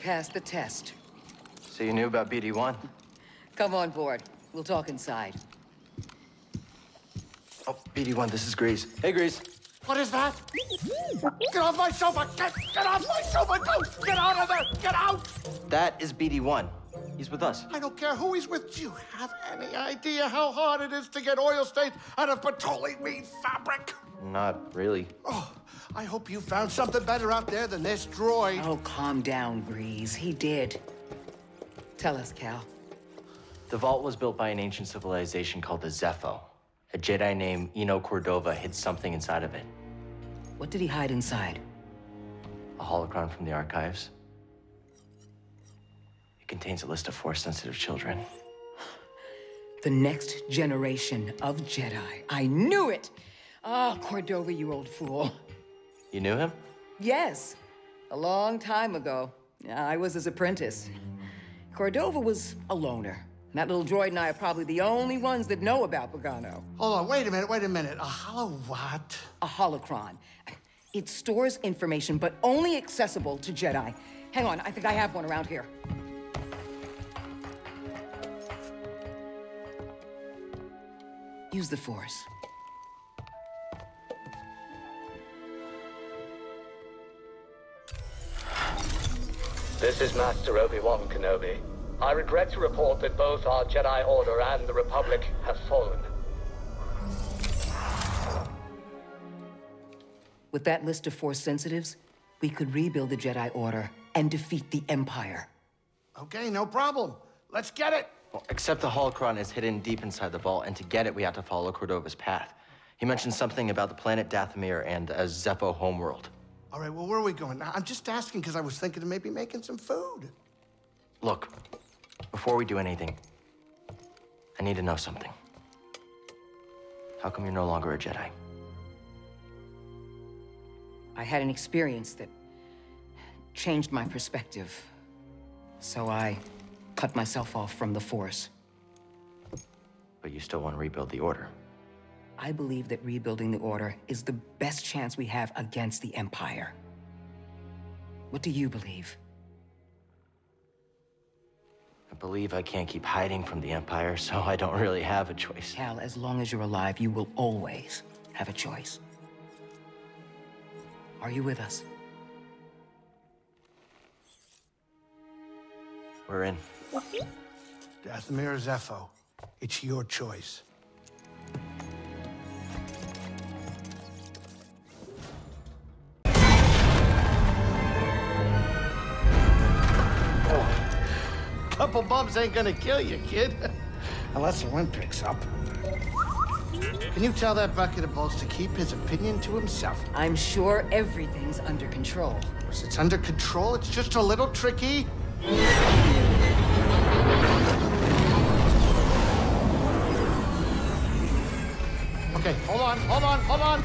passed the test. So you knew about BD-1? Come on board. We'll talk inside. Oh, BD-1, this is Grease. Hey, Grease. What is that? Get off my sofa! Get off my sofa! Don't! Get out of there! Get out! That is BD-1. He's with us. I don't care who he's with. Do you have any idea how hard it is to get oil stains out of petroleum fabric? Not really. Oh, I hope you found something better out there than this droid. Oh, calm down, Grease. He did. Tell us, Cal. The vault was built by an ancient civilization called the Zeffo. A Jedi named Eno Cordova hid something inside of it. What did he hide inside? A holocron from the archives. It contains a list of Force-sensitive children. The next generation of Jedi. I knew it! Ah, Cordova, you old fool. You knew him? Yes, a long time ago. I was his apprentice. Cordova was a loner. That little droid and I are probably the only ones that know about Pagano. Hold on, wait a minute. A hollow what? A holocron. It stores information, but only accessible to Jedi. Hang on, I think I have one around here. Use the Force. This is Master Obi-Wan Kenobi. I regret to report that both our Jedi Order and the Republic have fallen. With that list of Force sensitives, we could rebuild the Jedi Order and defeat the Empire. Okay, no problem. Let's get it. Well, except the holocron is hidden deep inside the vault, and to get it, we have to follow Cordova's path. He mentioned something about the planet Dathomir and a Zeffo homeworld. All right, well, where are we going? I'm just asking because I was thinking of maybe making some food. Look, before we do anything, I need to know something. How come you're no longer a Jedi? I had an experience that changed my perspective. So I cut myself off from the Force. But you still want to rebuild the Order. I believe that rebuilding the Order is the best chance we have against the Empire. What do you believe? I believe I can't keep hiding from the Empire, so I don't really have a choice. Cal, as long as you're alive, you will always have a choice. Are you with us? We're in. Dathomir or Zeffo, it's your choice. Couple bumps ain't gonna kill you, kid. Unless the wind picks up. Can you tell that bucket of balls to keep his opinion to himself? I'm sure everything's under control. Of course, it's under control. It's just a little tricky. Okay, hold on.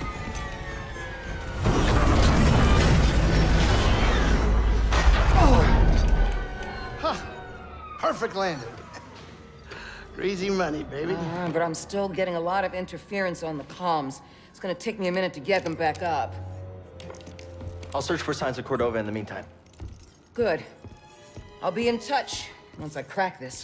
Perfect landing. Greasy money, baby. But I'm still getting a lot of interference on the comms. It's gonna take me a minute to get them back up. I'll search for signs of Cordova in the meantime. Good. I'll be in touch once I crack this.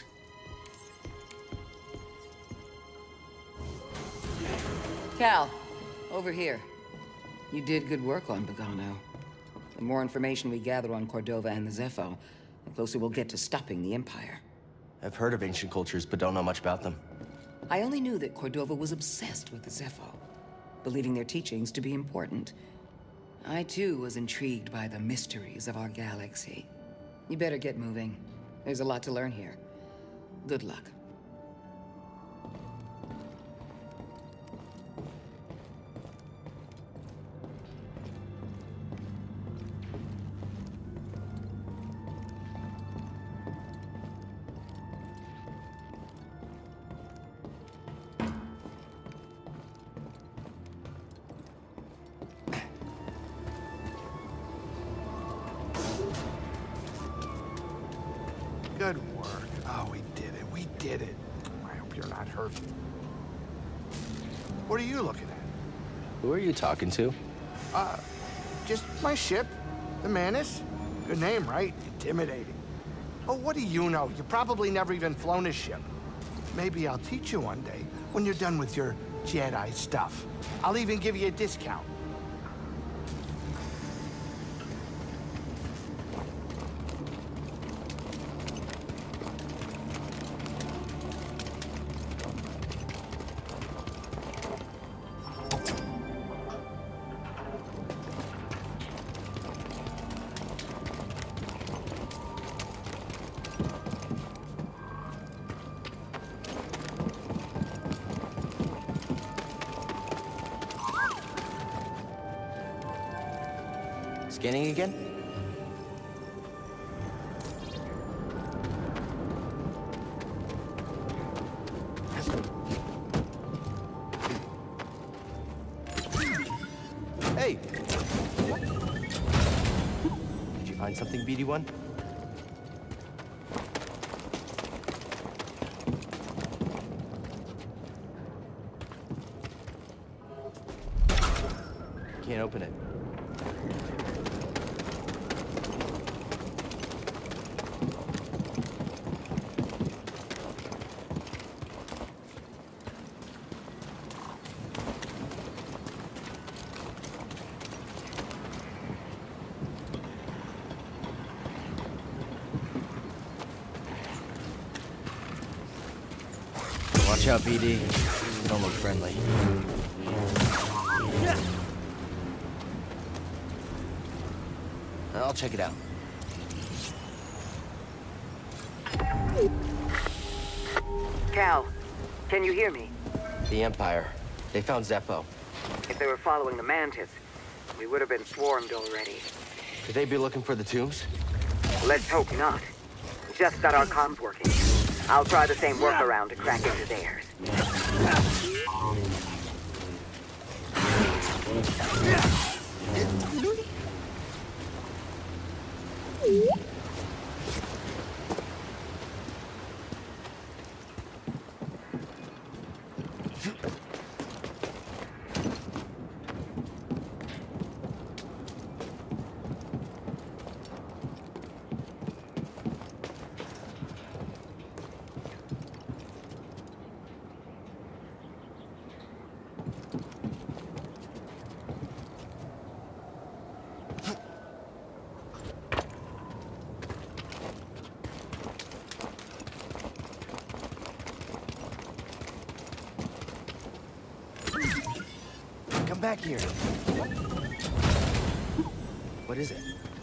Cal, over here. You did good work on Pagano. The more information we gather on Cordova and the Zeffo, the closer we'll get to stopping the Empire. I've heard of ancient cultures, but don't know much about them. I only knew that Cordova was obsessed with the Zeffo, believing their teachings to be important. I, too, was intrigued by the mysteries of our galaxy. You better get moving. There's a lot to learn here. Good luck. Good work. Oh, we did it. I hope you're not hurt. What are you looking at? Who are you talking to? Just my ship, the Manus. Good name, right? Intimidating. Oh, what do you know? You probably never even flown a ship. Maybe I'll teach you one day when you're done with your Jedi stuff. I'll even give you a discount. Scanning again? Hey! Did you find something, BD-1? Can't open it. Watch out, BD. You don't look friendly. I'll check it out. Cal, can you hear me? The Empire. They found Zeffo. If they were following the Mantis, we would have been swarmed already. Could they be looking for the tombs? Let's hope not. Just got our comms working. I'll try the same workaround to crack into theirs. Come back here. What is it?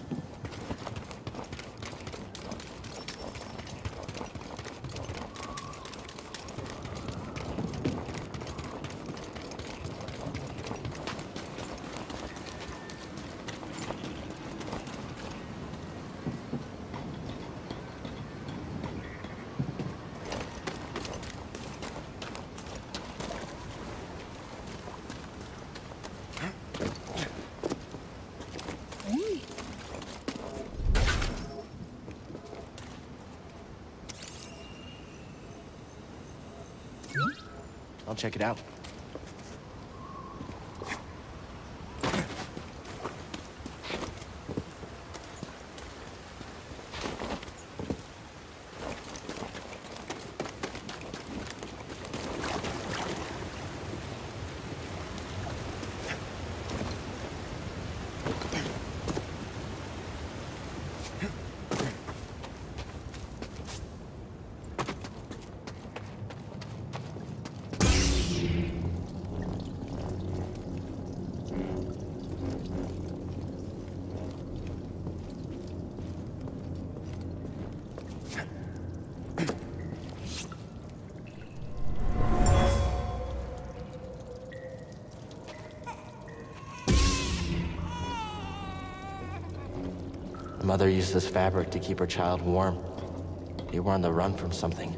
I'll check it out. The mother used this fabric to keep her child warm. They were on the run from something.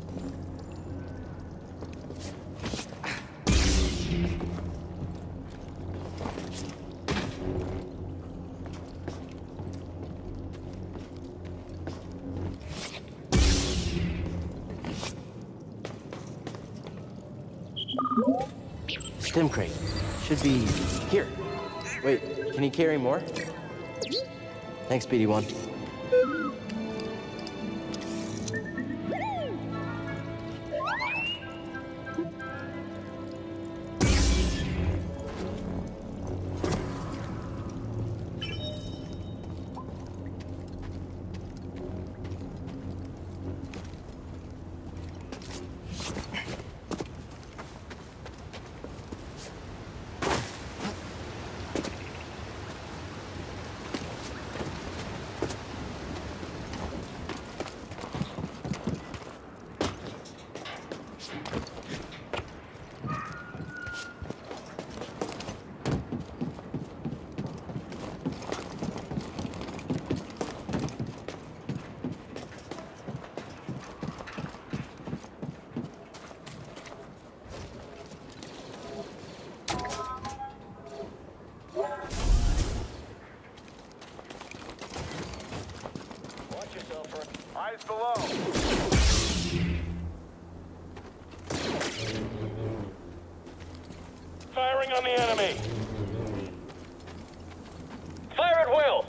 Stim crate. Should be here. Wait, can you carry more? Thanks, BD1. Eyes below. Firing on the enemy. Fire at will.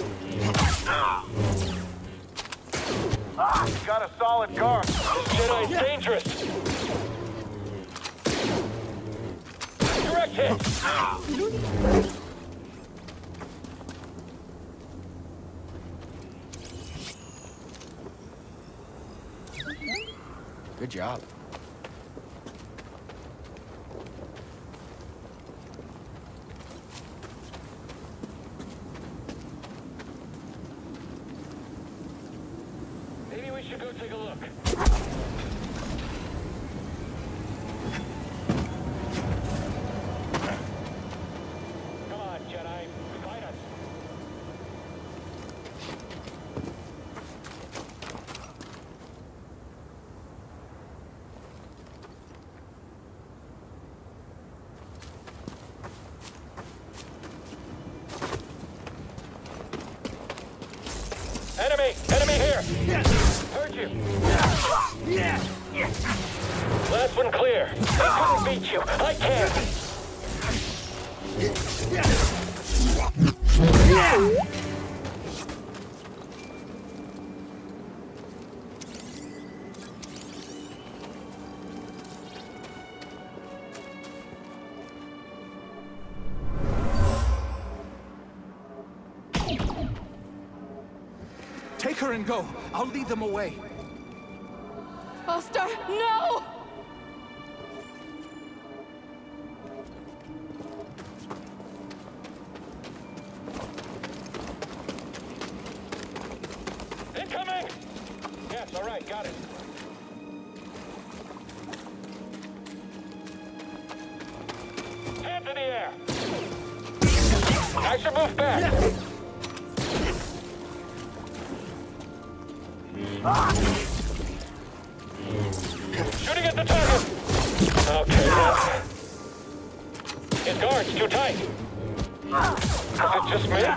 Got a solid guard. This Jedi is dangerous. Direct hit. Good job. Maybe we should go take a look. Come on, Jedi. Fight us. Enemy here! Heard you! Last one clear. I couldn't beat you. I can! Take her and go. I'll lead them away. Star, no! Incoming! Yes, all right, got it. Hands in the air! I should move back! Shooting at the target! Okay, now. His guard's too tight. Is it just me?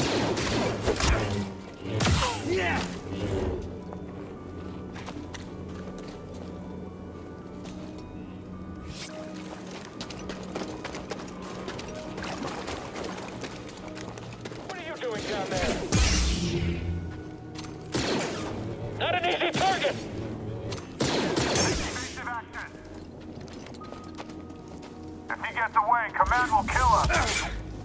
What are you doing down there? Not an easy target! Evasive action. If he gets away, Command will kill us.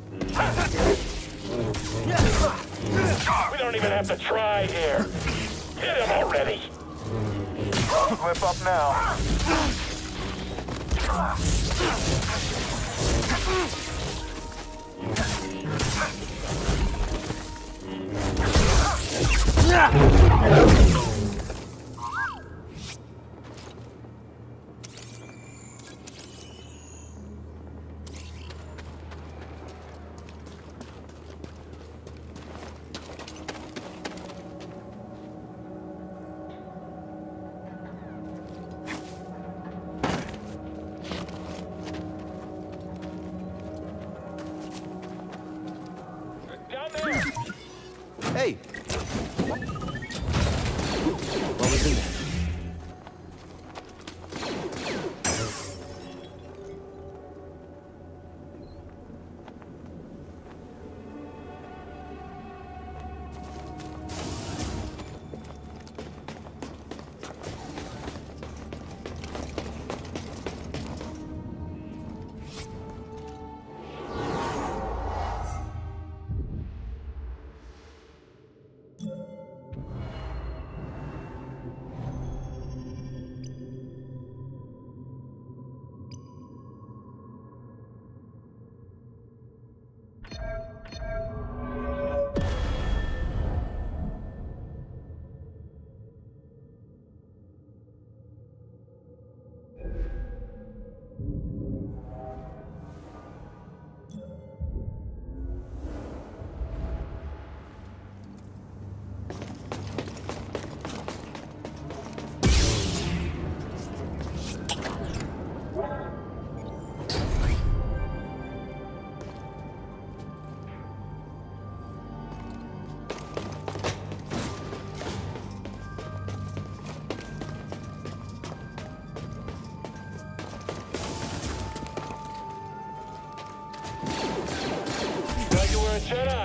We don't even have to try here. Hit him already. Flip up now. Hey! were a Jedi.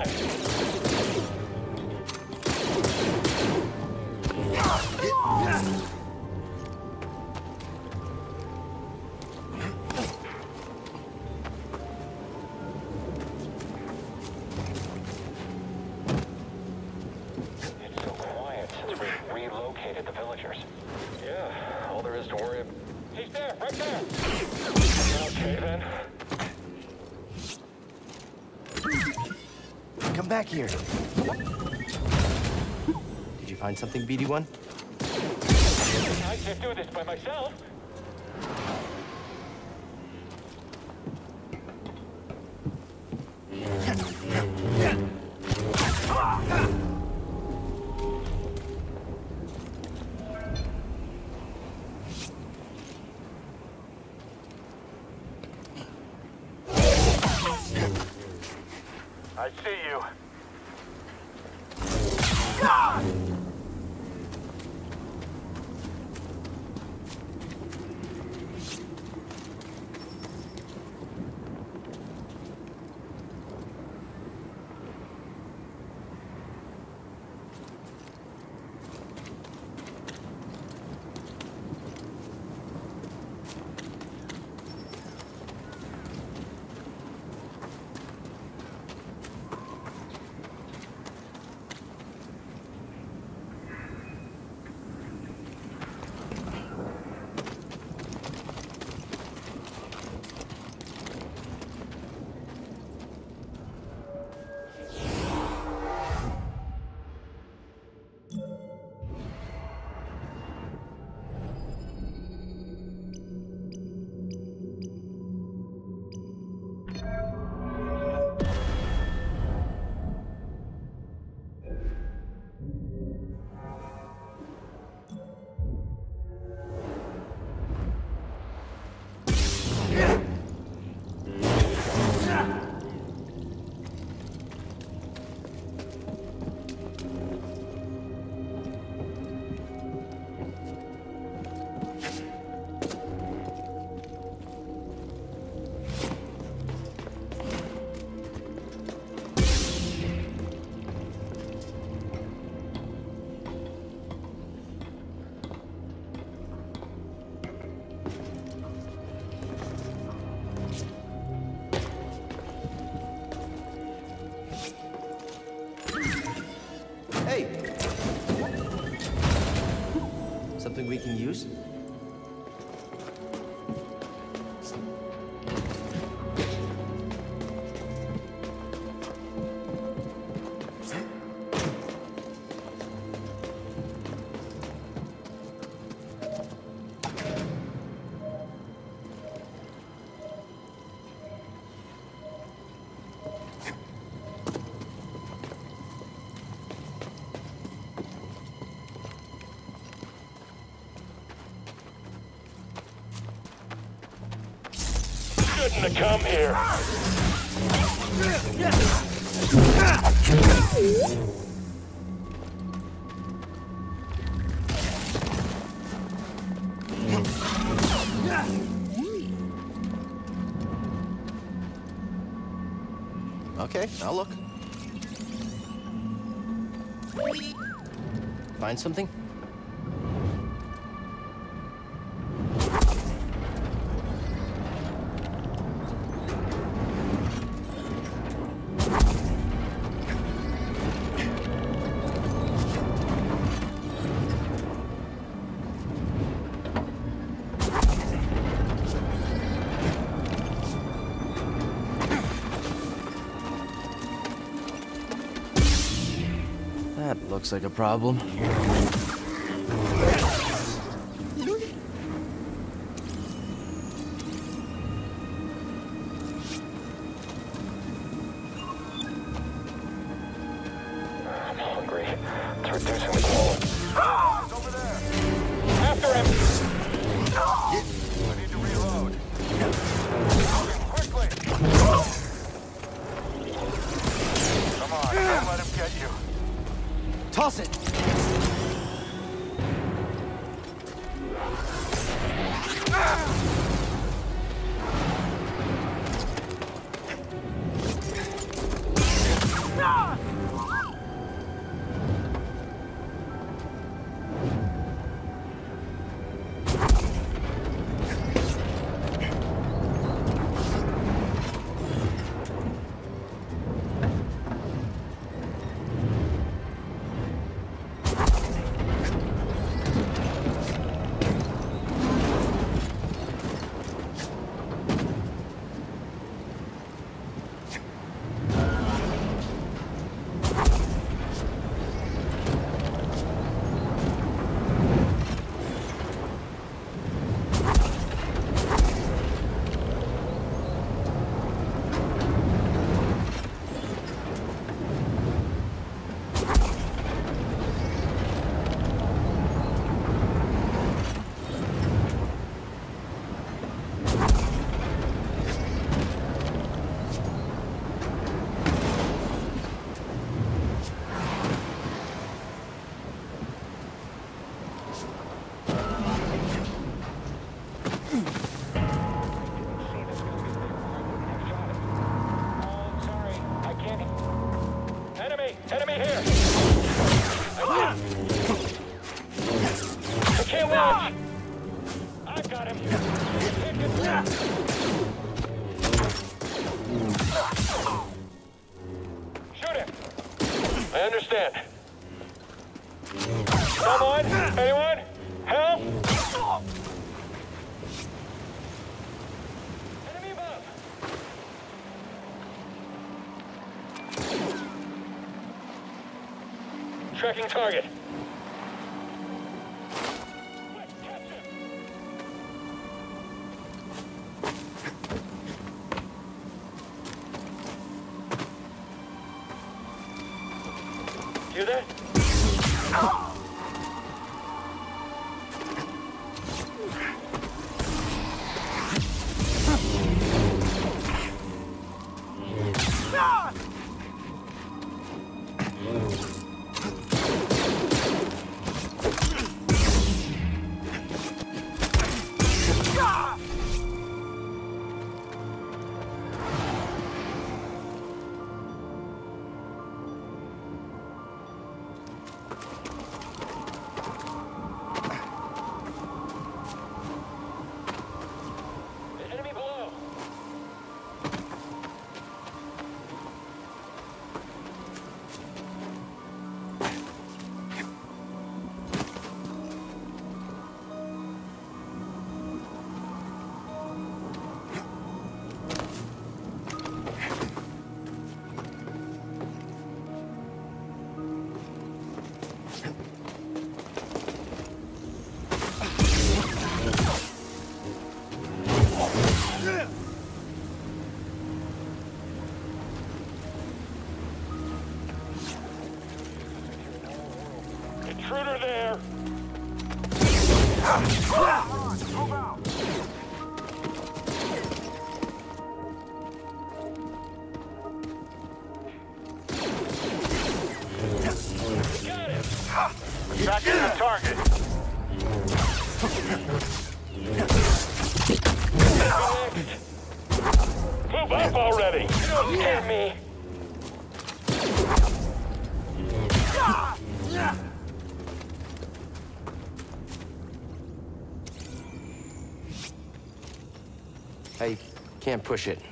It's so quiet since we relocated the villagers. Yeah, all there is to worry about. He's there, right there. Okay, then. Come back here. Did you find something, BD1? I can't do this by myself. I see you. Something we can use? Shouldn't have come here. Okay, I'll look. Find something? That looks like a problem. I'm hungry. It's reducing the cold. It's over there. After him! I need to reload. Quickly! Come on, don't let him get you. Toss it! Enemy here! I can't watch! I've got him! Shoot him! I understand. Someone? Anyone? Help! Enemy above! Tracking target. Quick, catch him! Hear that? Intruder there! Move out! Got him! Tracking the target! Move up already! You don't scare me! I can't push it.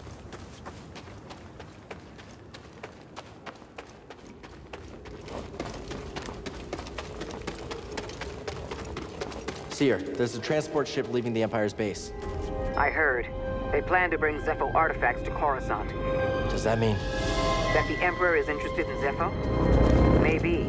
Seer, there's a transport ship leaving the Empire's base. I heard. They plan to bring Zeffo artifacts to Coruscant. Does that mean? That the Emperor is interested in Zeffo? Maybe.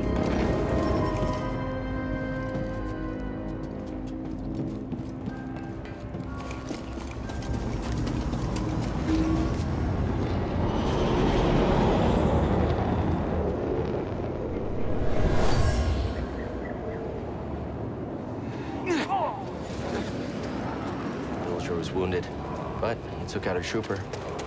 Vulture was wounded, but he took out a trooper.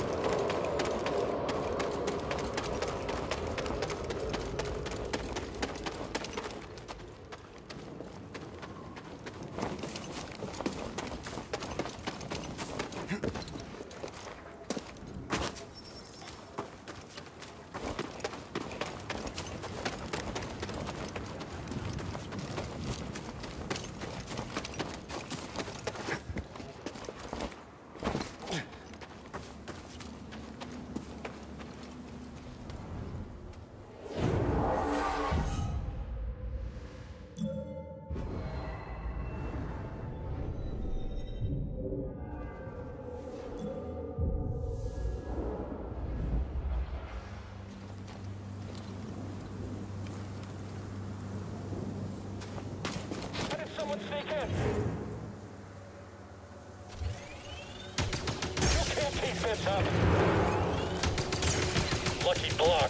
Lucky block.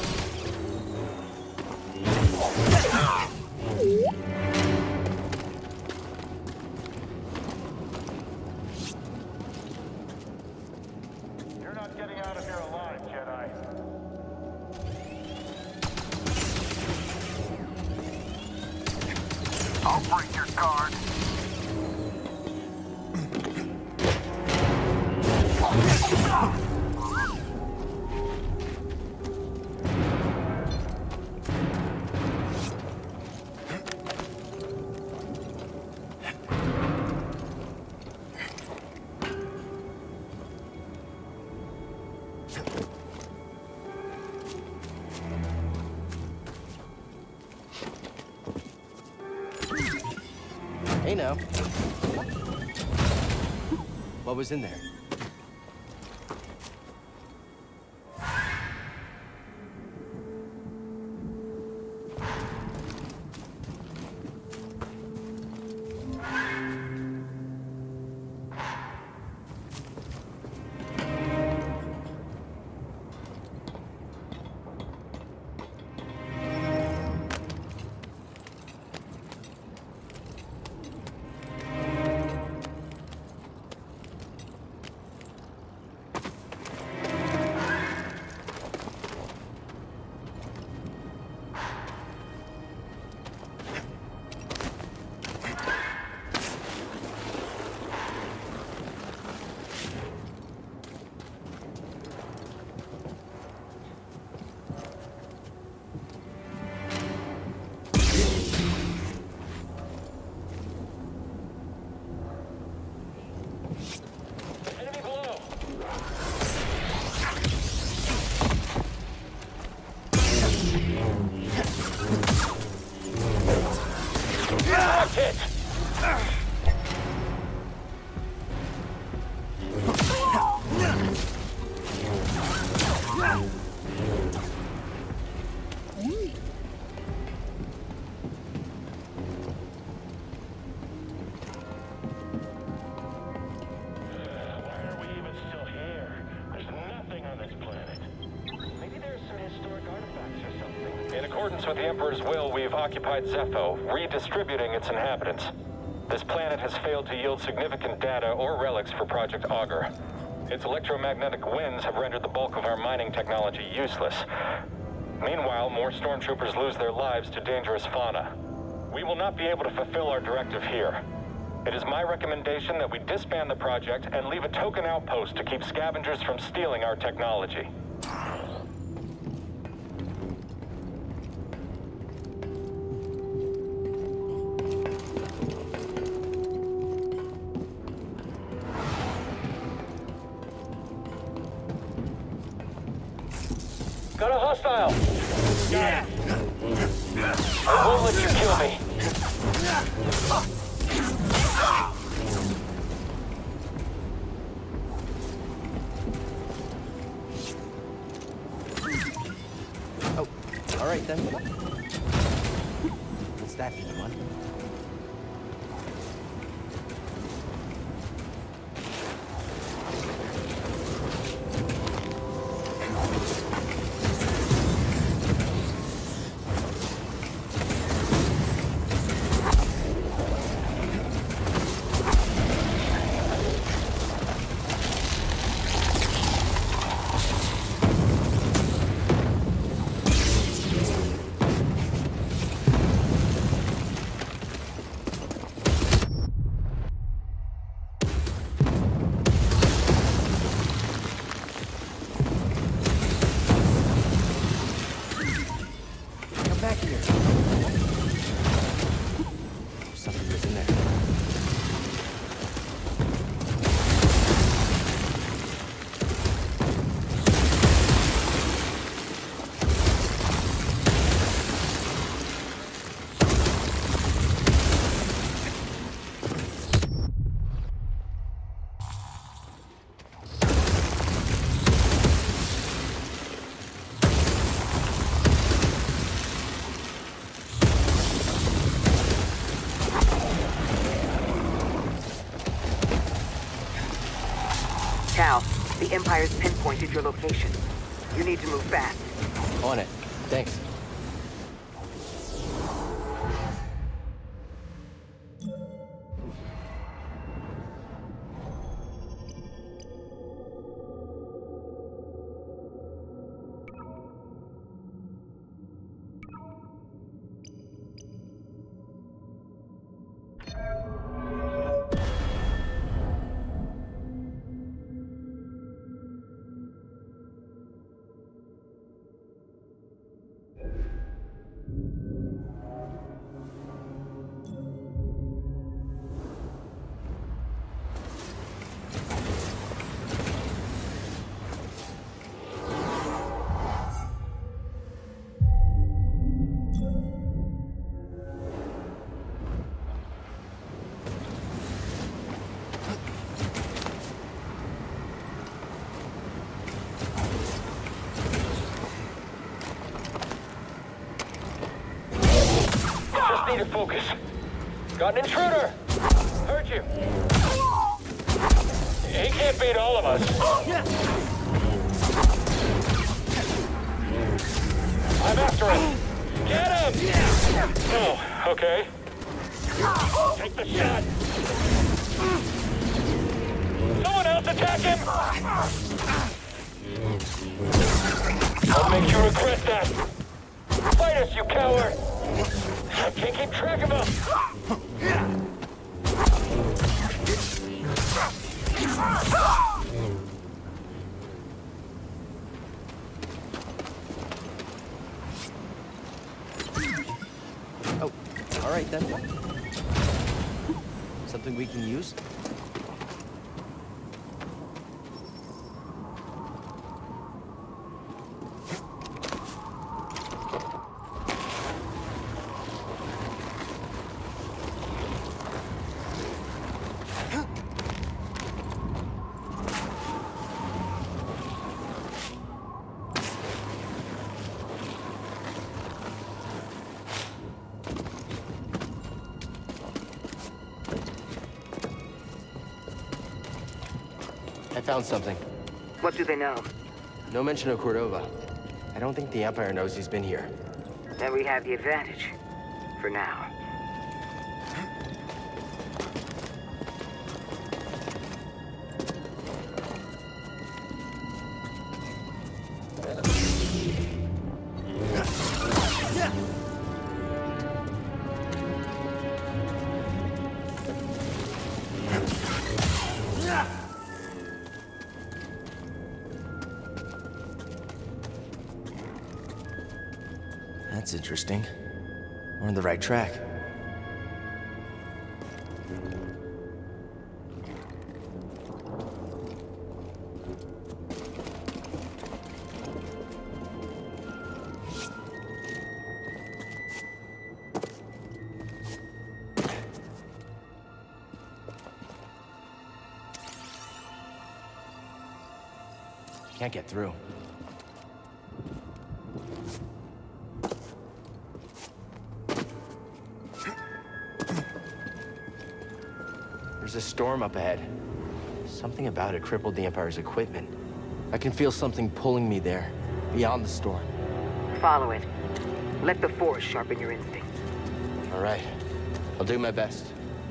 You're not getting out of here alive, Jedi. I'll break your guard. Hey now. What was in there? With the Emperor's will, we've occupied Zeffo, redistributing its inhabitants. This planet has failed to yield significant data or relics for Project Augur. Its electromagnetic winds have rendered the bulk of our mining technology useless. Meanwhile, more stormtroopers lose their lives to dangerous fauna. We will not be able to fulfill our directive here. It is my recommendation that we disband the project and leave a token outpost to keep scavengers from stealing our technology. Got a hostile! Yeah! I won't let you kill me! Oh, all right then. What's that, Padawan? The Empire's pinpointed your location. You need to move fast. On it. Thanks. need to focus. Got an intruder! Heard you. He can't beat all of us. I'm after him. Get him! Oh, okay. Take the shot. Someone else attack him! I'll make you regret that. Fight us, you coward! I can't keep track of him! Oh, all right then. Something we can use? I found something. What do they know? No mention of Cordova. I don't think the Empire knows he's been here. Then we have the advantage. For now. That's interesting. We're on the right track. Can't get through. There's a storm up ahead. Something about it crippled the Empire's equipment. I can feel something pulling me there, beyond the storm. Follow it. Let the Force sharpen your instinct. All right. I'll do my best.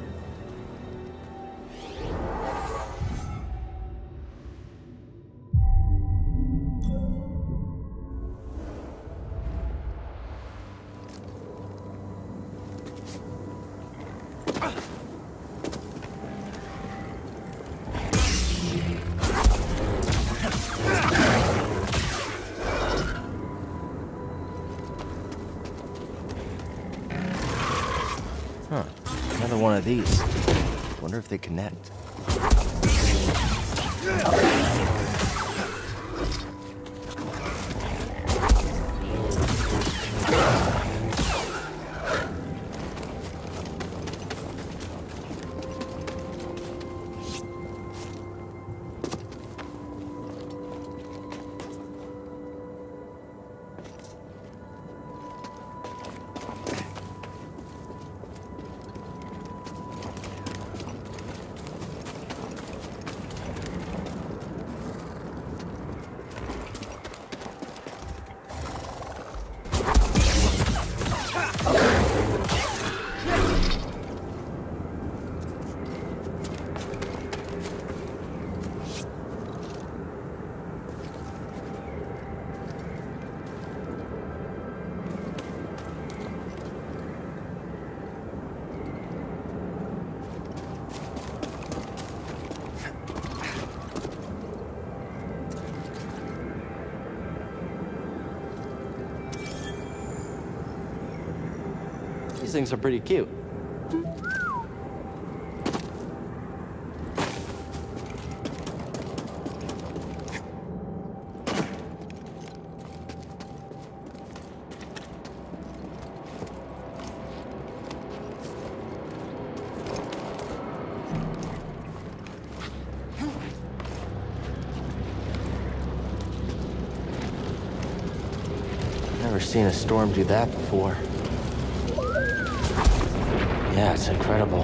Huh. Another one of these. Wonder if they connect. These things are pretty cute. Never seen a storm do that before. Yeah, it's incredible.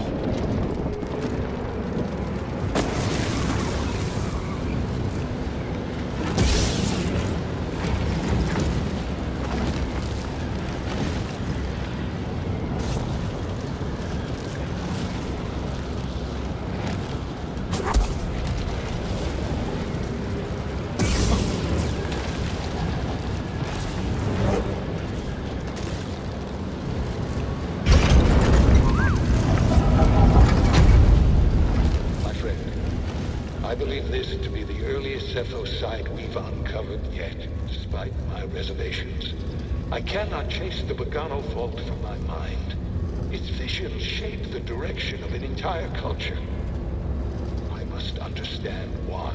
I believe this to be the earliest Zeffo site we've uncovered yet, despite my reservations. I cannot chase the Bogano fault from my mind. Its vision shaped the direction of an entire culture. I must understand why.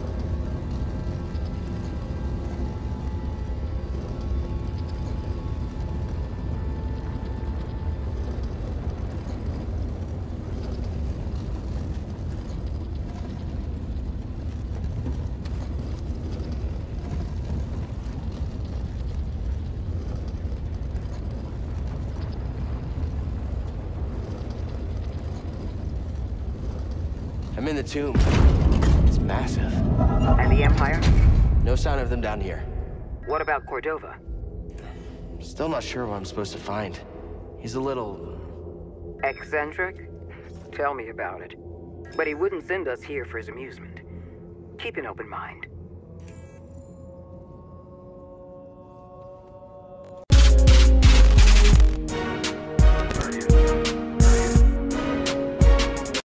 I'm in the tomb. It's massive. And the Empire? No sign of them down here. What about Cordova? Still not sure what I'm supposed to find. He's a little... Eccentric? Tell me about it. But he wouldn't send us here for his amusement. Keep an open mind.